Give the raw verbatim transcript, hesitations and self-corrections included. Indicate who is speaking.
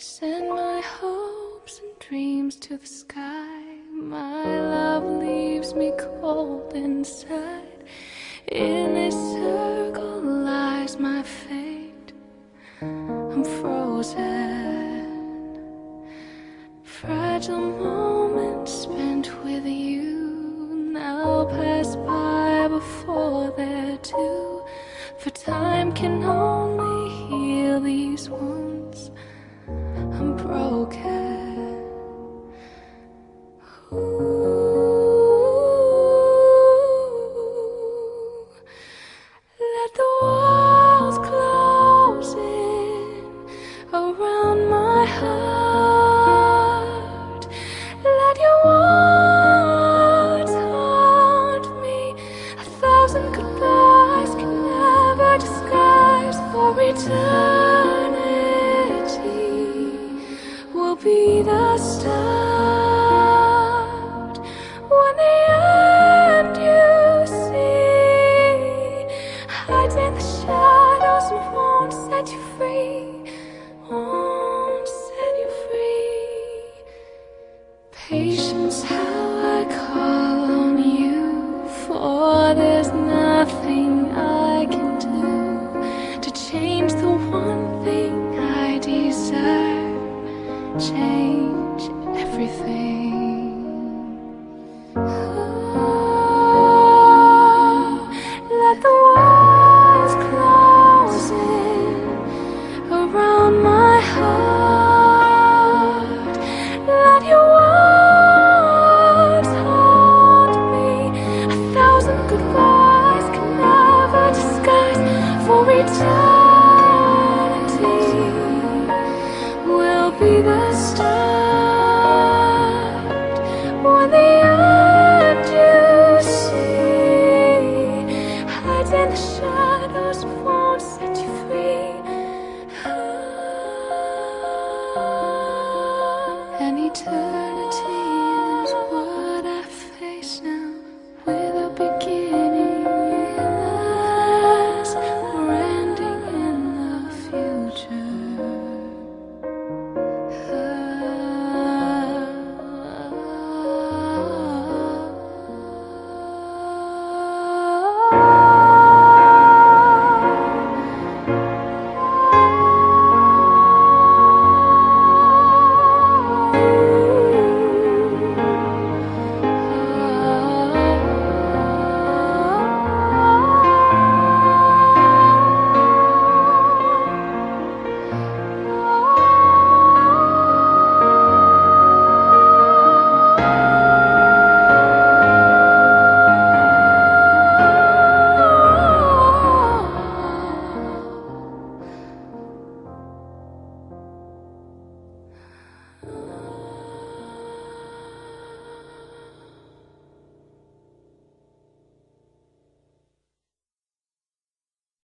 Speaker 1: Send my hopes and dreams to the sky. My love leaves me cold inside. In this circle lies my fate. I'm frozen. Fragile moments spent with you now pass by before they're due. For time can only heal these wounds. I'm broken. Ooh, let the walls close in around my heart. Let your words haunt me. A thousand goodbyes can never disguise for eternity. Will be the start when the end you see hides in the shadows and won't set you free, won't set you free. Patience, how I call on you, for there's nothing I can do to change the one thing I desire. Change everything. Oh, let the walls close in around my heart. Let your words haunt me. A thousand goodbyes